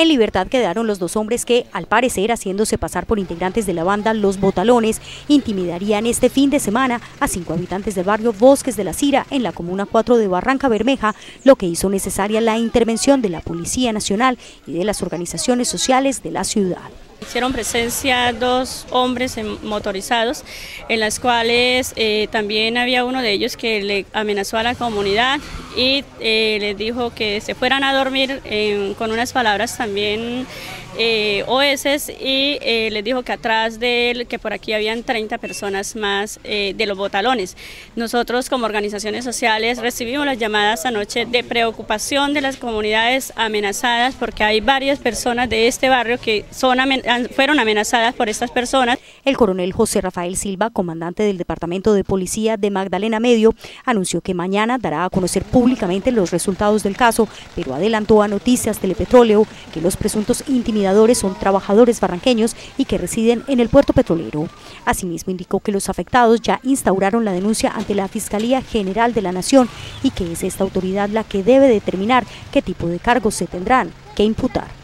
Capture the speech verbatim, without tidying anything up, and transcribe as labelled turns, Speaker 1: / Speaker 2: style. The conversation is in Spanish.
Speaker 1: En libertad quedaron los dos hombres que, al parecer, haciéndose pasar por integrantes de la banda Los Botalones, intimidarían este fin de semana a cinco habitantes del barrio Bosques de la Cira, en la comuna cuatro de Barranca Bermeja, lo que hizo necesaria la intervención de la Policía Nacional y de las organizaciones sociales de la ciudad.
Speaker 2: Hicieron presencia dos hombres motorizados, en las cuales eh, también había uno de ellos que le amenazó a la comunidad y eh, les dijo que se fueran a dormir eh, con unas palabras también eh, oeses, y eh, les dijo que atrás de él, que por aquí habían treinta personas más eh, de los Botalones. Nosotros como organizaciones sociales recibimos las llamadas anoche de preocupación de las comunidades amenazadas, porque hay varias personas de este barrio que son amenazadas, fueron amenazadas por estas personas.
Speaker 1: El coronel José Rafael Silva, comandante del Departamento de Policía de Magdalena Medio, anunció que mañana dará a conocer públicamente los resultados del caso, pero adelantó a Noticias Telepetróleo que los presuntos intimidadores son trabajadores barranqueños y que residen en el puerto petrolero. Asimismo, indicó que los afectados ya instauraron la denuncia ante la Fiscalía General de la Nación y que es esta autoridad la que debe determinar qué tipo de cargos se tendrán que imputar.